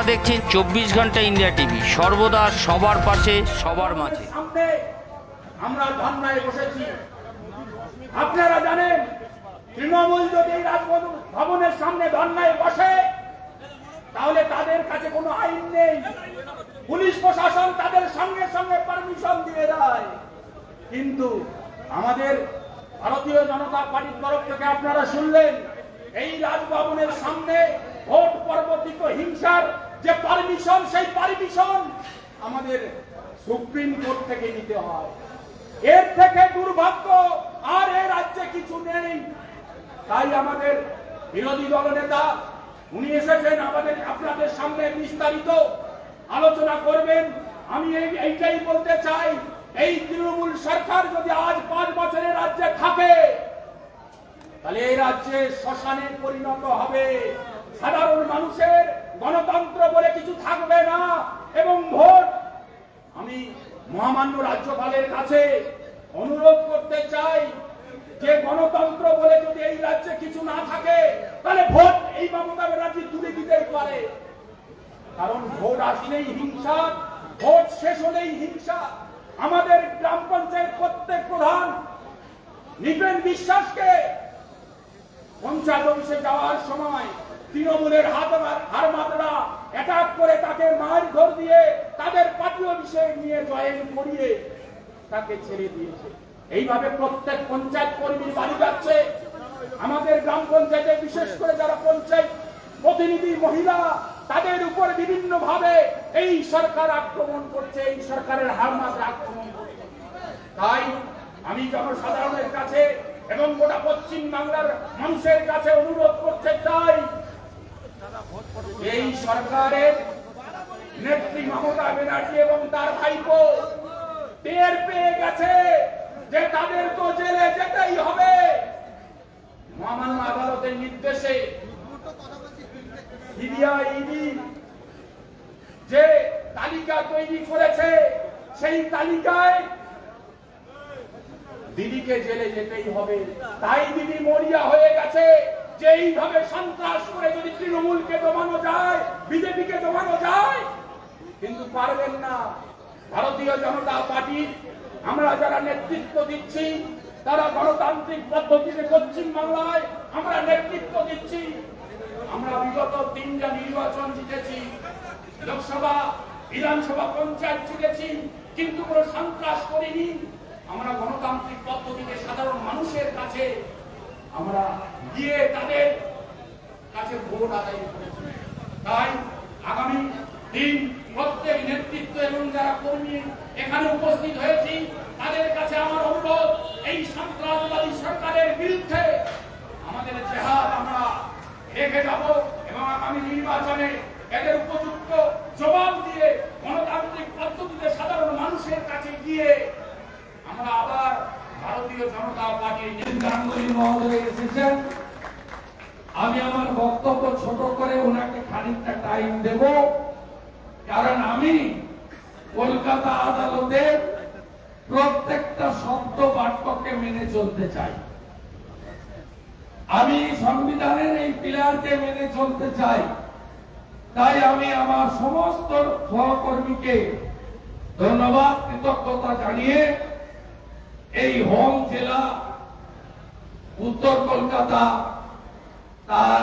দেখছেন 24 ঘন্টা India TV, সর্বদা সবার পাশে সবার মাঝে। আমরা ধর্নায় বসেছি। আপনারা জানেন তৃণমূল যদি রাজভবনের সামনে ধর্নায় বসে তাহলে তাদের কাছে কোনো আইন নেই, পুলিশ প্রশাসন তাদের সঙ্গে সঙ্গে পারমিশন দিয়ে দেয়। কিন্তু আমাদের ভারতীয় জনতা পার্টির তরফ থেকে আপনারা শুনলেন এই রাজভবনের সামনে ভোট পরবর্তীত হিংসার যে পারমিশন, সেই পারমিশন আমাদের সুপ্রিম কোর্ট থেকে নিতে হয়। এর থেকে দুর্ভাগ্য আর এই রাজ্যে কিছু নেই। তাই আমাদের বিরোধী দলনেতা উনি এসেছেন আপনাদের সামনে বিস্তারিত আলোচনা করবেন। আমি এইটাই বলতে চাই, এই তৃণমূল সরকার যদি আজ 5 বছরের রাজ্যে থাকে তাহলে এই রাজ্যে শ্মশানে পরিণত হবে। সাধারণ মানুষের গণতন্ত্র বলে কিছু থাকবে না। এবং ভোট, আমি মহামান্য রাজ্যপালের কাছে অনুরোধ করতে চাই যে গণতন্ত্র বলে যদি এই রাজ্যে কিছু না থাকে তাহলে ভোট এই মমতা ব্যানার্জি তুলে দিতেই পারে। কারণ ভোট আসলেই হিংসা, ভোট শেষ হলেই হিংসা। আমাদের গ্রাম পঞ্চায়েত প্রত্যেক প্রধান নৃপেন বিশ্বাসকে পঞ্চায়েত অফিসে যাওয়ার সময় তৃণমূলের হারমাতরা অ্যাটাক করে তাকে মারধর দিয়ে তাদের পার্টি অফিসে নিয়ে জয়েন করিয়ে তাকে ছেড়ে দিয়েছে। এইভাবে প্রত্যেক পঞ্চায়েত কর্মীর বাড়ি যাচ্ছে। আমাদের গ্রাম পঞ্চায়েতে বিশেষ করে যারা পঞ্চায়েত প্রতিনিধি মহিলা, তাদের উপর বিভিন্ন ভাবে এই সরকার আক্রমণ করছে, এই সরকারের হারমাতরা আক্রমণ করছে। তাই আমি জনসাধারণের কাছে এবং গোটা পশ্চিম বাংলার মানুষের কাছে অনুরোধ করতে চাই, এই সরকারের নেত্রী মমতা ব্যানার্জি এবং তার ভাইপো টের পেয়ে গেছে যে তাদের তো জেলে যেতেই হবে। মহামান্য আদালতের নির্দেশে সিবিআই যে তালিকা তৈরি করেছে, সেই তালিকায় দিদিকে জেলে যেতেই হবে। তাই দিদি মরিয়া হয়ে গেছে যে এইভাবে সন্ত্রাস করে যদি তৃণমূলকে দমানো যায়, বিজেপিকে দমানো যায়, কিন্তু পারবেন না। ভারতীয় জনতা পার্টি আমরা যারা নেতৃত্ব দিচ্ছি তারা গণতান্ত্রিক পদ্ধতিতে পশ্চিম বাংলায় আমরা নেতৃত্ব দিচ্ছি। আমরা বিগত 3টা নির্বাচন জিতেছি, লোকসভা, বিধানসভা, পঞ্চায়েত জিতেছি, কিন্তু কোনো সন্ত্রাস করিনি। আমরা গণতান্ত্রিক পদ্ধতিতে সাধারণ মানুষের কাছে আমরা গিয়ে তাদের কাছে ভোট আদায় করেছি। তাই আগামী দিন প্রত্যেক নেতৃত্ব এবং যারা কর্মী এখানে উপস্থিত হয়েছি তাদের কাছে আমার অনুরোধ, এই সন্ত্রাসবাদী সরকারের বিরুদ্ধে আমাদের জেহাদ আমরা রেখে যাব এবং আগামী নির্বাচনে এদের উপযুক্ত জবাব দিয়ে গণতান্ত্রিক পদ্ধতিতে সাধারণ মানুষের কাছে গিয়ে আমরা আবার ভারতীয় জনতা পার্টির গাঙ্গুলি মহোদয় এসেছেন। আমি আমার বক্তব্য ছোট করে ওনাকে খানিকটা টাইম দেব, কারণ আমি কলকাতা আদালতের প্রত্যেকটা শব্দ বাক্যকে মেনে চলতে চাই। আমি সংবিধানের এই পিলারকে মেনে চলতে চাই। তাই আমি আমার সমস্ত সহকর্মীকে ধন্যবাদ, কৃতজ্ঞতা জানিয়ে এই হোম জেলা উত্তর কলকাতা তার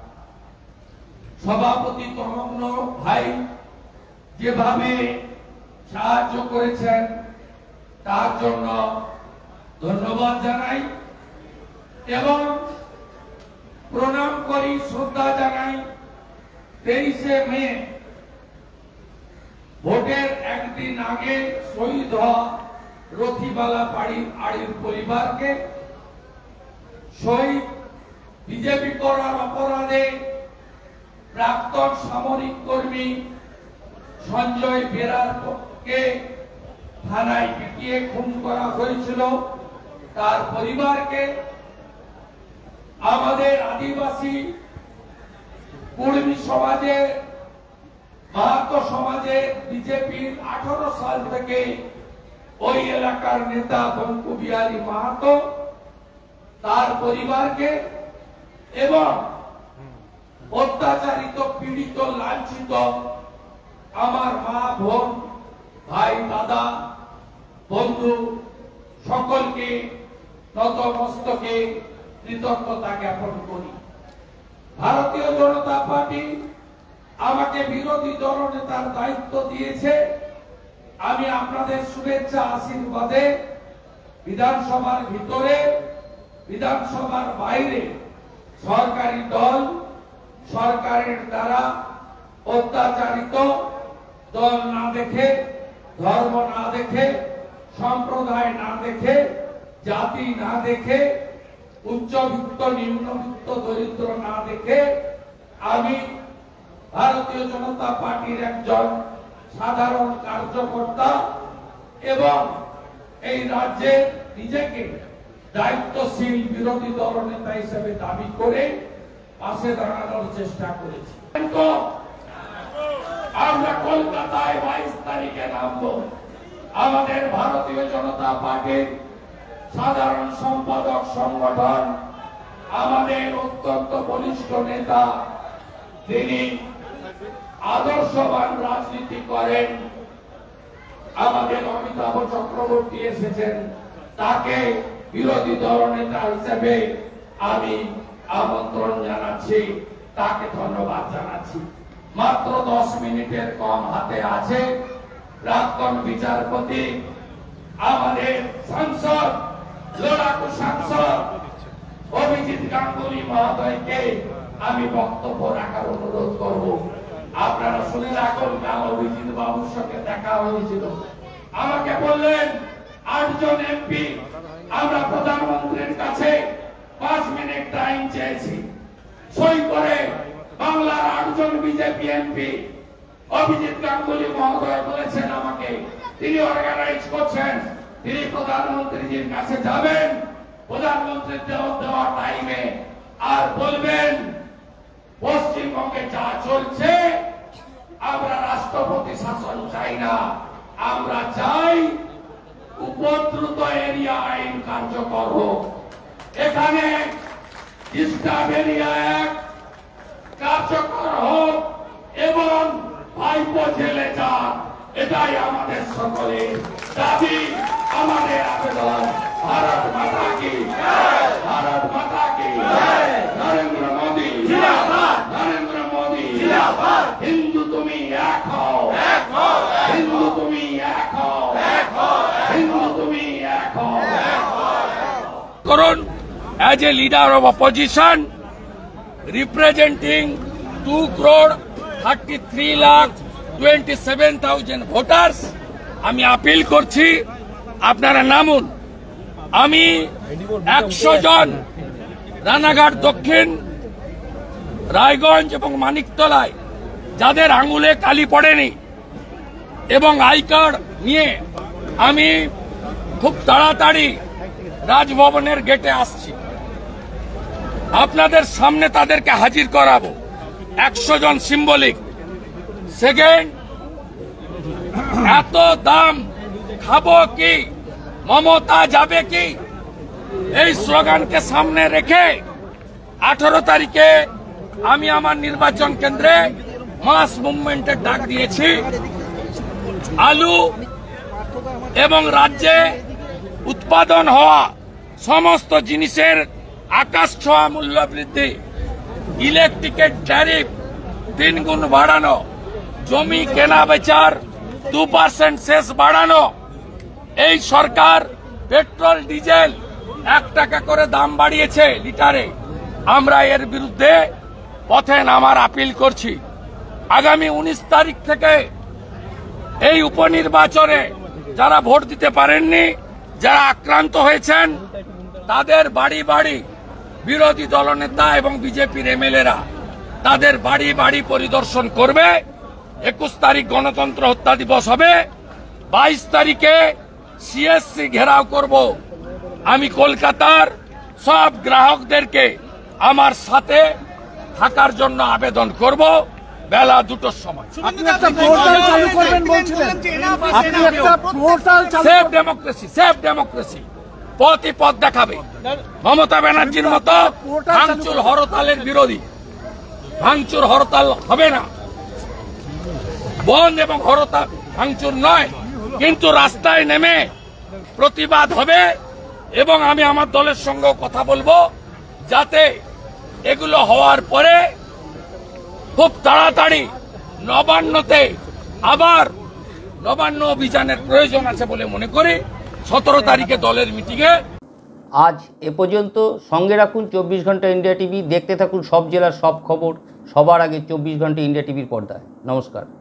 সভাপতি তমগ্ন ভাই যেভাবে সাহায্য করেছেন তার জন্য ধন্যবাদ জানাই এবং প্রণাম করি, শ্রদ্ধা জানাই। 23শে মে ভোটের একদিন আগে শহীদ হওয়া রথিবালা আড়ির পরিবারকে, শহীদ বিজেপি করার অপরাধে প্রাক্তন সামরিক কর্মী সঞ্জয় বেরারকে থানায় পিটিয়ে খুন করা হয়েছিল, তার পরিবারকে, আমাদের আদিবাসী কুর্মী সমাজে, মাহাতো সমাজে বিজেপির 18 সাল থেকে ওই এলাকার নেতা বঙ্কু বিহারী মাহাতো, তার পরিবারকে এবং অত্যাচারিত, পীড়িত, লাঞ্ছিত আমার মা, বোন, ভাই, দাদা, বন্ধু সকলকে নতমস্তকে কৃতজ্ঞতা জ্ঞাপন করি। ভারতীয় জনতা পার্টি আমাকে বিরোধী দলনেতার দায়িত্ব দিয়েছে। আমি আপনাদের শুভেচ্ছা আশীর্বাদে বিধানসভার ভিতরে, বিধানসভার বাইরে সরকারি দল, সরকারের দ্বারা অত্যাচারিত দল না দেখে, ধর্ম না দেখে, সম্প্রদায় না দেখে, জাতি না দেখে, উচ্চবিত্ত, নিম্নবিত্ত, দরিদ্র না দেখে আমি ভারতীয় জনতা পার্টির একজন সাধারণ কার্যকর্তা এবং এই রাজ্যে নিজেকে দায়িত্বশীল বিরোধী দলনেতা হিসেবে দাবি করে পাশে দাঁড়ানোর চেষ্টা করেছি। আমরা কলকাতায় 22 তারিখে নামবো। আমাদের ভারতীয় জনতা পার্টির সাধারণ সম্পাদক সংগঠন, আমাদের অত্যন্ত বলিষ্ঠ নেতা, তিনি আদর্শবান রাজনীতি করেন, আমাদের অমিতাভ চক্রবর্তী এসেছেন, তাকে বিরোধী দলনেতা হিসেবে আমি আমন্ত্রণ জানাচ্ছি, তাকে ধন্যবাদ জানাচ্ছি। মাত্র 10 মিনিটের কম হাতে আছে। প্রাক্তন বিচারপতি, আমাদের সাংসদ, লড়াকু সাংসদ অভিজিৎ গাঙ্গুলি মহোদয়কে আমি বক্তব্য রাখার অনুরোধ করব। আপনারা শুনে রাখুন, কাল অভিজিৎ বাবুর সঙ্গে দেখা হয়েছিল। আমাকে বললেন 8 জন এমপি আমরা প্রধানমন্ত্রীর কাছে 5 মিনিট টাইম চেয়েছি। সই করে বাংলার 8 জন বিজেপি এমপি অভিজিৎ গাঙ্গুলি মহোদয় বলেছেন আমাকে, তিনি অর্গানাইজ করছেন, তিনি প্রধানমন্ত্রীজির কাছে যাবেন, প্রধানমন্ত্রীর দেওয়া টাইমে আর বলবেন পশ্চিমবঙ্গে যা চলছে আমরা রাষ্ট্রপতি শাসন চাই না, আমরা চাই উপদ্রুত এরিয়া আইন কার্যকর হোক, এখানে ডিস্টার্ব এরিয়া অ্যাক্ট কার্যকর হোক এবং ভাইপো জেলে যান। এটাই আমাদের সকলের দাবি, আমাদের আবেদন। ভারত মাতা কি জয়, ভারত মাতা কি জয়, নরেন্দ্র মোদী জিন্দাবাদ, নরেন্দ্র মোদী জিন্দাবাদ। হিন্দু তুমি এক হও, এক হও, হিন্দু তুমি এক হও, এক হও, হিন্দু তুমি এক হও, এক হও। করুন as a leader of opposition representing 2,33,27,000 voters, আমি আপিল করছি আপনারা নামুন। আমি 100 জন রানাঘাট দক্ষিণ, রায়গঞ্জ এবং মানিকতলায় যাদের আঙুলে কালি পড়েনি এবং আই কার্ড নিয়ে আমি খুব তাড়াতাড়ি রাজভবনের গেটে আসছি, আপনাদের সামনে তাদেরকে হাজির করাবো। 100 জন সিম্বলিক। সেকেন্ড, এত দাম খাবো কি, মমতা যাবে কি, এই স্লোগানকে সামনে রেখে 18 তারিখে আমি আমার নির্বাচন কেন্দ্রে মাস মুভমেন্টের ডাক দিয়েছি। আলু এবং রাজ্যে উৎপাদন হওয়া সমস্ত জিনিসের আকাশ ছোঁয়া মূল্য বৃদ্ধি, ইলেকট্রিকের ট্যারিফ 3 গুণ বাড়ানো, জমি কেনা বেচার 2% সেস বাড়ানো, এই সরকার পেট্রোল ডিজেল 1 টাকা করে দাম বাড়িয়েছে লিটারে। আমরা এর বিরুদ্ধে পথে নামার আপিল করছি। আগামী 19 তারিখ থেকে এই উপনির্বাচনে যারা ভোট দিতে পারেননি, যারা আক্রান্ত হয়েছেন, তাদের বাড়ি বাড়ি বিরোধী দলনেতা এবং বিজেপির এমএলএরা তাদের বাড়ি বাড়ি পরিদর্শন করবে। 21 তারিখ গণতন্ত্র হত্যা দিবস হবে। 22 তারিখে সিএসসি ঘেরাও করব। আমি কলকাতার সব গ্রাহকদেরকে আমার সাথে থাকার জন্য আবেদন করব বেলা 2টোর সময়। আপনি একটা পোর্টাল চালু করবেন বলছিলেন, আপনি একটা পোর্টাল চালু, সেফ ডেমোক্রেসি, সেফ ডেমোক্রেসি পথই পথ দেখাবে। মমতা ব্যানার্জির মতো ভাঙচুর হরতালের বিরোধী। ভাঙচুর হরতাল হবে না, বন্ধ এবং হরতাল ভাঙচুর নয়, কিন্তু রাস্তায় নেমে প্রতিবাদ হবে। এবং আমি আমার দলের সঙ্গেও কথা বলবো যাতে এগুলো হওয়ার পরে খুব তাড়াতাড়ি নবান্নতে আবার নবান্ন অভিযানের প্রয়োজন আছে বলে মনে করি। 17 তারিখে দলের মিটিংয়ে। আজ এ পর্যন্ত। সঙ্গে রাখুন 24 ঘন্টা ইন্ডিয়া টিভি। দেখতে থাকুন সব জেলার সব খবর সবার আগে 24 ঘন্টা ইন্ডিয়া টিভির পর্দায়। নমস্কার।